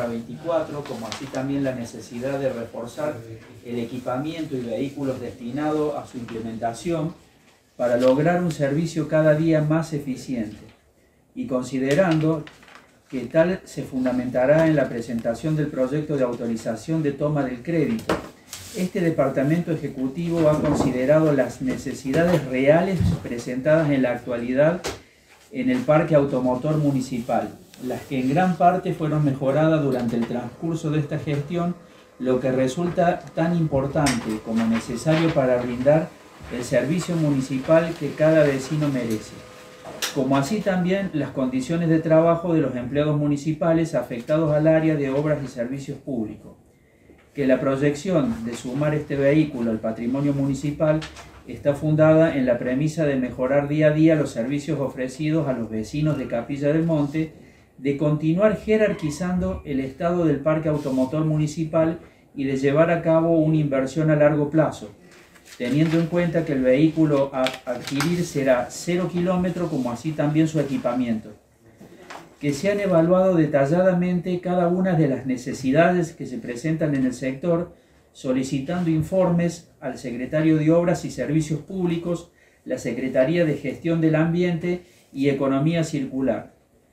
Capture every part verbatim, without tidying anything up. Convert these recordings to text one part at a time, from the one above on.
barra veinticuatro, como así también la necesidad de reforzar el equipamiento y vehículos destinados a su implementación para lograr un servicio cada día más eficiente, y considerando que tal se fundamentará en la presentación del proyecto de autorización de toma del crédito, este Departamento Ejecutivo ha considerado las necesidades reales presentadas en la actualidad en el parque automotor municipal, las que en gran parte fueron mejoradas durante el transcurso de esta gestión, lo que resulta tan importante como necesario para brindar el servicio municipal que cada vecino merece, como así también las condiciones de trabajo de los empleados municipales afectados al área de obras y servicios públicos, que la proyección de sumar este vehículo al patrimonio municipal está fundada en la premisa de mejorar día a día los servicios ofrecidos a los vecinos de Capilla del Monte, de continuar jerarquizando el estado del parque automotor municipal y de llevar a cabo una inversión a largo plazo, teniendo en cuenta que el vehículo a adquirir será cero kilómetro, como así también su equipamiento, que se han evaluado detalladamente cada una de las necesidades que se presentan en el sector, solicitando informes al Secretario de Obras y Servicios Públicos, la Secretaría de Gestión del Ambiente y Economía Circular,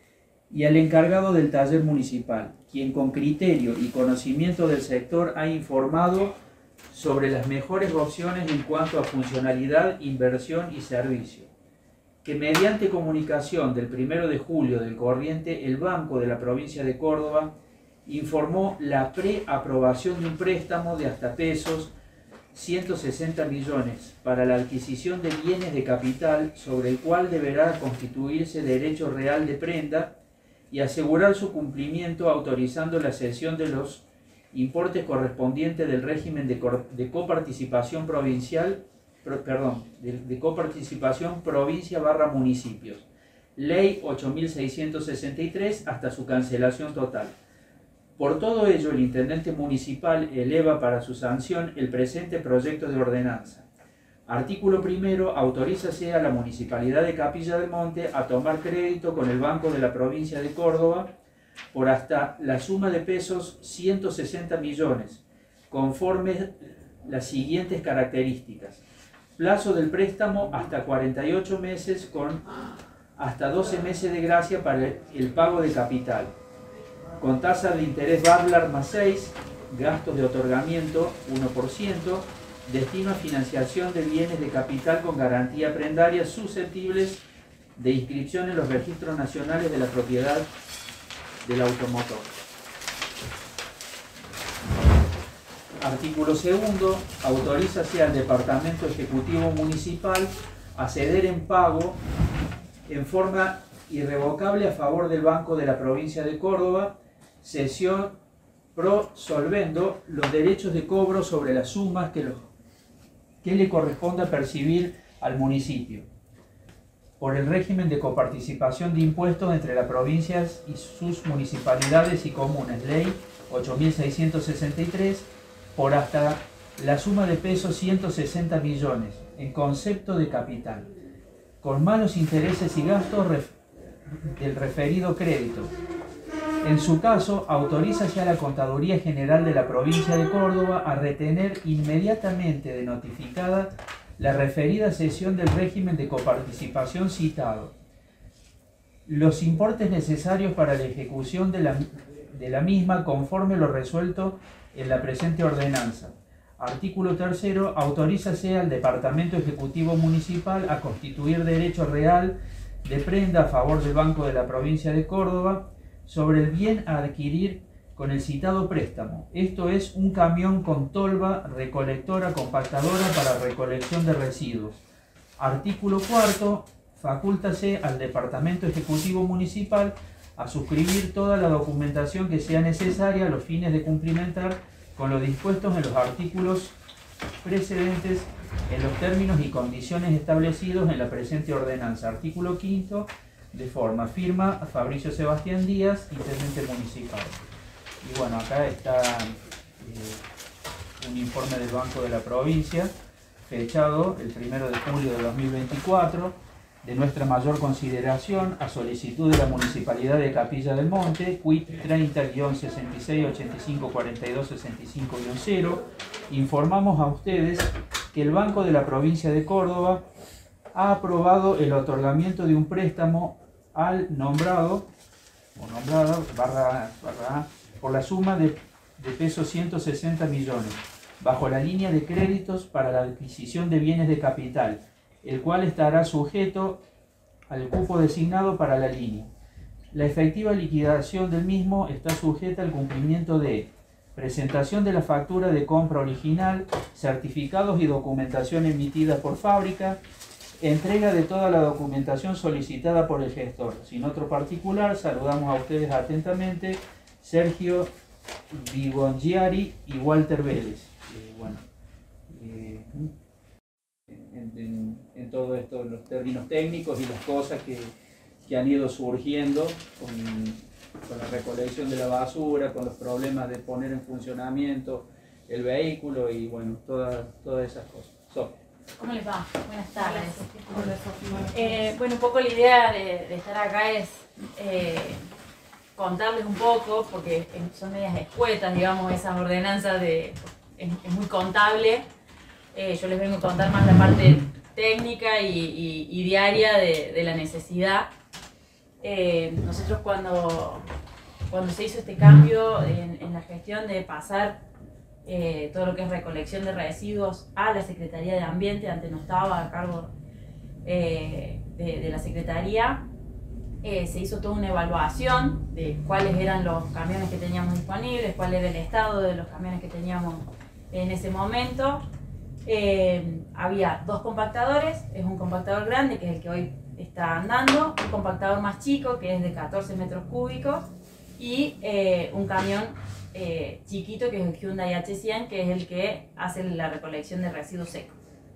y al encargado del taller municipal, quien con criterio y conocimiento del sector ha informado sobre las mejores opciones en cuanto a funcionalidad, inversión y servicio, que mediante comunicación del primero de julio del corriente, el Banco de la Provincia de Córdoba informó la preaprobación de un préstamo de hasta pesos ciento sesenta millones para la adquisición de bienes de capital, sobre el cual deberá constituirse derecho real de prenda y asegurar su cumplimiento, autorizando la cesión de los importes correspondientes del régimen de, co de coparticipación provincial, pro, perdón, de, de coparticipación provincia barra municipios, ley ocho mil seiscientos sesenta y tres, hasta su cancelación total. Por todo ello, el intendente municipal eleva para su sanción el presente proyecto de ordenanza. Artículo primero. Autorízase a la Municipalidad de Capilla del Monte a tomar crédito con el Banco de la Provincia de Córdoba por hasta la suma de pesos ciento sesenta millones, conforme las siguientes características. Plazo del préstamo hasta cuarenta y ocho meses con hasta doce meses de gracia para el pago de capital, con tasa de interés Bablar más seis, gastos de otorgamiento uno por ciento, destino a financiación de bienes de capital con garantía prendaria susceptibles de inscripción en los registros nacionales de la propiedad del automotor. Artículo segundo. Autorízase al Departamento Ejecutivo Municipal a ceder en pago en forma irrevocable a favor del Banco de la Provincia de Córdoba cesión pro solvendo los derechos de cobro sobre las sumas que, los, que le corresponda percibir al municipio por el régimen de coparticipación de impuestos entre las provincias y sus municipalidades y comunes, ley ocho mil seiscientos sesenta y tres, por hasta la suma de pesos ciento sesenta millones en concepto de capital, con malos intereses y gastos ref del referido crédito. En su caso, autorízase a la Contaduría General de la Provincia de Córdoba a retener inmediatamente de notificada la referida cesión del régimen de coparticipación citado, los importes necesarios para la ejecución de la, de la misma conforme lo resuelto en la presente ordenanza. Artículo tercero. Autorízase al Departamento Ejecutivo Municipal a constituir derecho real de prenda a favor del Banco de la Provincia de Córdoba sobre el bien a adquirir con el citado préstamo, esto es, un camión con tolva recolectora compactadora para recolección de residuos. Artículo cuarto. Facúltase al Departamento Ejecutivo Municipal a suscribir toda la documentación que sea necesaria a los fines de cumplimentar con lo dispuesto en los artículos precedentes en los términos y condiciones establecidos en la presente ordenanza. Artículo quinto. De forma, firma Fabricio Sebastián Díaz, intendente municipal. Y bueno, acá está eh, un informe del Banco de la Provincia, fechado el primero de julio de dos mil veinticuatro, de nuestra mayor consideración, a solicitud de la Municipalidad de Capilla del Monte, C U I P treinta guión sesenta y seis ochenta y cinco cuarenta y dos sesenta y cinco guión cero, informamos a ustedes que el Banco de la Provincia de Córdoba ha aprobado el otorgamiento de un préstamo al nombrado o nombrada barra, barra A por la suma de, de pesos ciento sesenta millones, bajo la línea de créditos para la adquisición de bienes de capital, el cual estará sujeto al cupo designado para la línea. La efectiva liquidación del mismo está sujeta al cumplimiento de presentación de la factura de compra original, certificados y documentación emitida por fábrica, entrega de toda la documentación solicitada por el gestor. Sin otro particular, saludamos a ustedes atentamente, Sergio Vigongiari y Walter Vélez. Eh, bueno, eh, en, en, en todo esto, los términos técnicos y las cosas que, que han ido surgiendo con, con la recolección de la basura, con los problemas de poner en funcionamiento el vehículo y bueno, todas, todas esas cosas. So, ¿Cómo les va? Buenas tardes. Eh, bueno, un poco la idea de, de estar acá es eh, contarles un poco, porque son medias escuetas, digamos, esas ordenanzas de... Es, es muy contable. Eh, yo les vengo a contar más la parte técnica y, y, y diaria de, de la necesidad. Eh, nosotros cuando, cuando se hizo este cambio en, en la gestión de pasar eh, todo lo que es recolección de residuos a la Secretaría de Ambiente, antes no estaba a cargo eh, de, de la Secretaría, eh, se hizo toda una evaluación de cuáles eran los camiones que teníamos disponibles, cuál era el estado de los camiones que teníamos en ese momento. Eh, había dos compactadores, es un compactador grande que es el que hoy está andando, un compactador más chico que es de catorce metros cúbicos y eh, un camión eh, chiquito que es el Hyundai H cien, que es el que hace la recolección de residuos secos.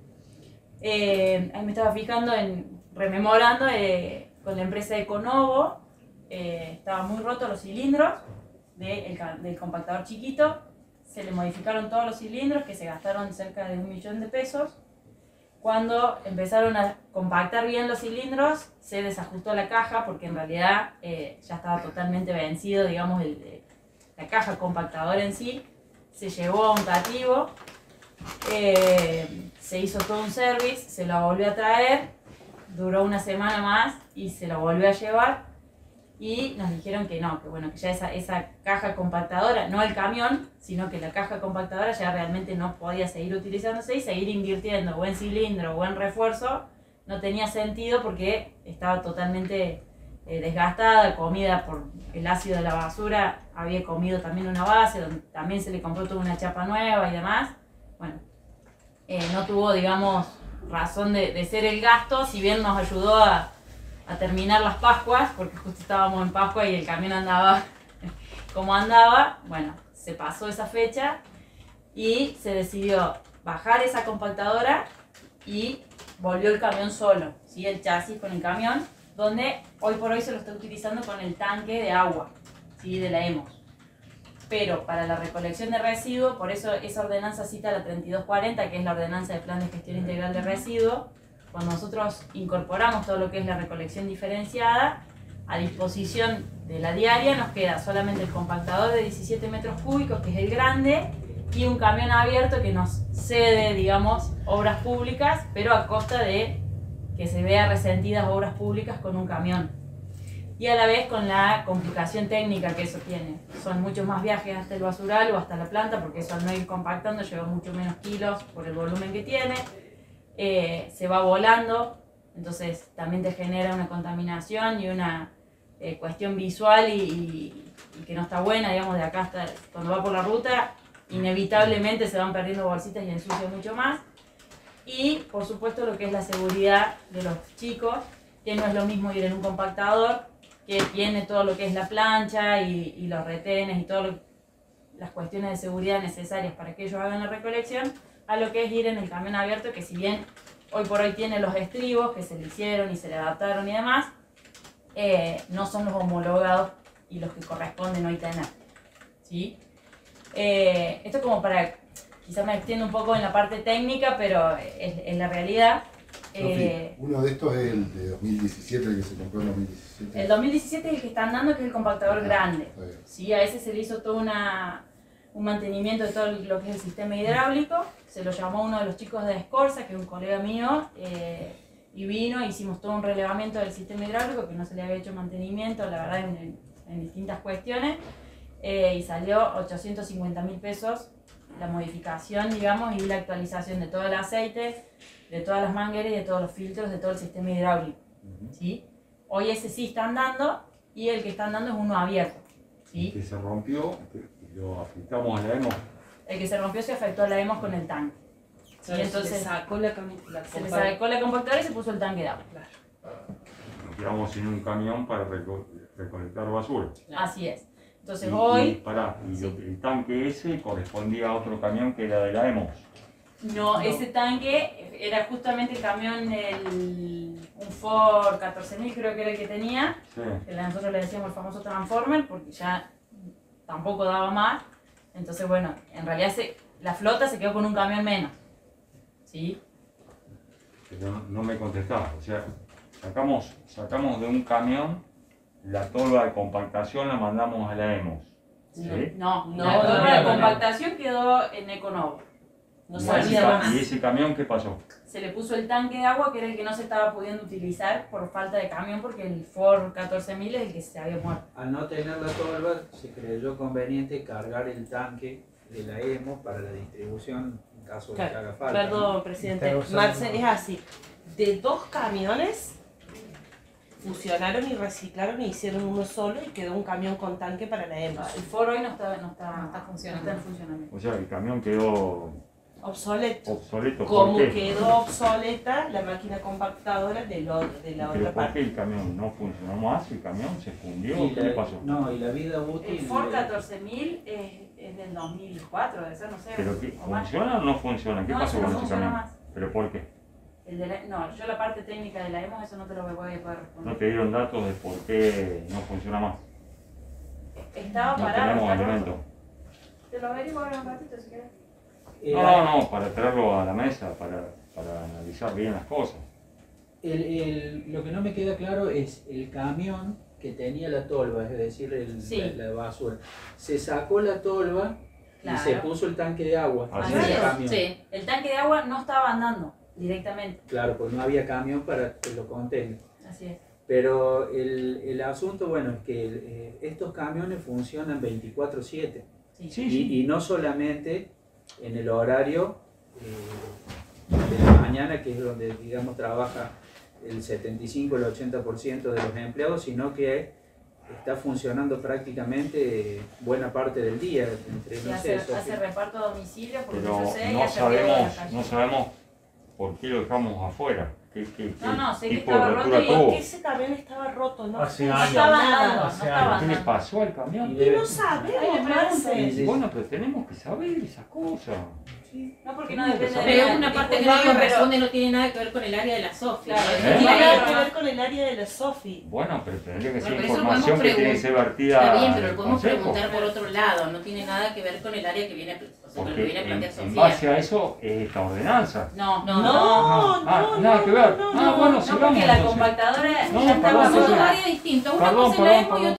Eh, ahí me estaba fijando, en, rememorando eh, con la empresa Econovo, eh, estaban muy rotos los cilindros de el, del compactador chiquito. Se le modificaron todos los cilindros, que se gastaron cerca de un millón de pesos. Cuando empezaron a compactar bien los cilindros, se desajustó la caja, porque en realidad eh, ya estaba totalmente vencido, digamos, el, el, la caja compactadora en sí. Se llevó a un cativo, eh, se hizo todo un service, se la volvió a traer, duró una semana más y se la volvió a llevar. Y nos dijeron que no, que bueno, que ya esa, esa caja compactadora, no el camión, sino que la caja compactadora ya realmente no podía seguir utilizándose y seguir invirtiendo o en cilindro o en refuerzo no tenía sentido porque estaba totalmente eh, desgastada, comida por el ácido de la basura, había comido también una base, donde también se le compró toda una chapa nueva y demás. Bueno, eh, no tuvo, digamos, razón de, de ser el gasto, si bien nos ayudó a a terminar las Pascuas, porque justo estábamos en Pascua y el camión andaba como andaba. Bueno, se pasó esa fecha y se decidió bajar esa compactadora y volvió el camión solo, ¿sí? El chasis con el camión, donde hoy por hoy se lo está utilizando con el tanque de agua, ¿sí? De la EMOS. Pero para la recolección de residuos, por eso esa ordenanza cita la treinta y dos cuarenta, que es la ordenanza de Plan de Gestión Integral de Residuos. Cuando nosotros incorporamos todo lo que es la recolección diferenciada, a disposición de la diaria nos queda solamente el compactador de diecisiete metros cúbicos, que es el grande, y un camión abierto que nos cede, digamos, obras públicas, pero a costa de que se vea resentidas obras públicas con un camión. Y a la vez con la complicación técnica que eso tiene. Son muchos más viajes hasta el basural o hasta la planta, porque eso al no ir compactando lleva mucho menos kilos por el volumen que tiene. Eh, se va volando, entonces también te genera una contaminación y una eh, cuestión visual y, y, y que no está buena, digamos, de acá hasta cuando va por la ruta, inevitablemente se van perdiendo bolsitas y ensucia mucho más. Y por supuesto lo que es la seguridad de los chicos, que no es lo mismo ir en un compactador, que tiene todo lo que es la plancha y, y los retenes y todas las cuestiones de seguridad necesarias para que ellos hagan la recolección, a lo que es ir en el camión abierto, que si bien hoy por hoy tiene los estribos que se le hicieron y se le adaptaron y demás, eh, no son los homologados y los que corresponden hoy tener, ¿sí? Eh, esto como para, quizás me extiendo un poco en la parte técnica, pero es, es la realidad. Eh, Uno de estos es el de dos mil diecisiete, el que se compró en dos mil diecisiete. el dos mil diecisiete es el que está andando, que es el compactador Ah, grande. está bien. ¿Sí? A ese se le hizo todo una, un mantenimiento de todo lo que es el sistema hidráulico. Se lo llamó uno de los chicos de Escorza, que es un colega mío, eh, y vino, hicimos todo un relevamiento del sistema hidráulico, que no se le había hecho mantenimiento, la verdad, en, en distintas cuestiones, eh, y salió ochocientos cincuenta mil pesos la modificación, digamos, y la actualización de todo el aceite, de todas las mangueras y de todos los filtros, de todo el sistema hidráulico. ¿Sí? Hoy ese sí está andando, y el que está andando es uno abierto. ¿Sí? Que se rompió, que lo afectamos a la hemos. El que se rompió se afectó a la hemos con el tanque. ¿Sí? Claro, Entonces se le sacó la, cami- la se le compa- sacó la compactadora y se puso el tanque de agua. Claro. Nos quedamos sin un camión para reco- recolectar basura. Así es. Entonces Y, hoy, y, pará, y lo- el tanque ese correspondía a otro camión que era de la hemos. no, ese tanque era justamente el camión, el, un Ford catorce mil creo que era el que tenía, Sí. que nosotros le decíamos el famoso Transformer, porque ya tampoco daba más. Entonces bueno, en realidad se, la flota se quedó con un camión menos. ¿Sí? Pero no, no me contestaba. O sea, sacamos, sacamos de un camión la tolva de compactación, la mandamos a la hemos. ¿Sí? No, No, la no, torre no, de no, compactación quedó en Econovo. No Y salía ese ca- más. ¿Y ese camión qué pasó? Se le puso el tanque de agua, que era el que no se estaba pudiendo utilizar por falta de camión, porque el Ford catorce mil es el que se había muerto. Al no tener la tolva, se creyó conveniente cargar el tanque de la hemos para la distribución en caso de que Claro, haga falta. Perdón, ¿no? presidente. Está usando- Marce, es así. De dos camiones fusionaron y reciclaron y hicieron uno solo y quedó un camión con tanque para la El hemos. Ford hoy no está, no está, No está funcionando. no está en funcionamiento. O sea, el camión quedó Obsoleto. obsoleto. ¿Por Como qué? quedó obsoleta la máquina compactadora de, lo- de la ¿Pero otra por qué parte. el camión no funcionó más? ¿El camión se fundió? Y ¿Qué la- le pasó? No, y la vida El útil. Ford de- catorce mil es, es del dos mil cuatro, debe ser, no sé. ¿Pero qué? o más. ¿Funciona o no funciona? ¿Qué No, pasó eso no con ese funciona camión? más. ¿Pero por qué? El de la- no, yo la parte técnica de la E M O, eso no te lo voy a poder responder. ¿No te dieron datos de por qué no funciona más? Estaba No parado. tenemos estaba- elementos. Te lo averiguo ahora un ratito si querés. el- No, no, para traerlo a la mesa, para, para analizar bien las cosas. el- el- lo que no me queda claro es el camión que tenía la tolva, es decir, el- Sí. la, la basura. Se sacó la tolva Claro. y se puso el tanque de agua. Así en el es. camión. Sí. El tanque de agua no estaba andando directamente. Claro, pues no había camión para que lo contenga. Así es. Pero el, el asunto, bueno, es que eh, estos camiones funcionan veinticuatro siete. Sí. Sí, sí. Y, y no solamente en el horario eh, de la mañana, que es donde, digamos, trabaja el setenta y cinco, el ochenta por ciento de los empleados, sino que está funcionando prácticamente buena parte del día. Entre, Sí, no hace, sé, hace Sofía. reparto a domicilio, porque Pero yo sé, y no hace ruido en la sabemos, calle. no sabemos por qué lo dejamos afuera. ¿Qué, qué, No, no, qué sé que tipo estaba de roto rotura y tuvo? Porque ese camión estaba roto, ¿no? Hace No años. estaba andando, Hace no años. estaba ¿Qué le andando. pasó al camión? Y Y debe- no sabemos, Ahí le Marce. Sí. Bueno, pero tenemos que saber esas cosas. No, porque no No, depende pero de Pero la- es una parte que disculpame, no pero- corresponde, no tiene nada que ver con el área de la SOFI. Claro, ¿Eh? No es tiene la nada que misma. ver con el área de la SOFI. Bueno, pero tendría que ser Bueno, pero eso información podemos que tiene que pregun- ser vertida Está bien, pero al lo podemos consejo. preguntar por otro lado, no tiene nada que ver con el área que viene, o sea, con lo que Porque viene a en, plantear en Sofía. base a eso es esta ordenanza. No, No, No, no, Ah, no, nada que ver. no, Ah, no. bueno, no, sigamos porque la entonces. compactadora No, ya estaba perdón, Son dos entonces- sola. áreas distintas, una Perdón, cosa es la perdón, EMO y perdón.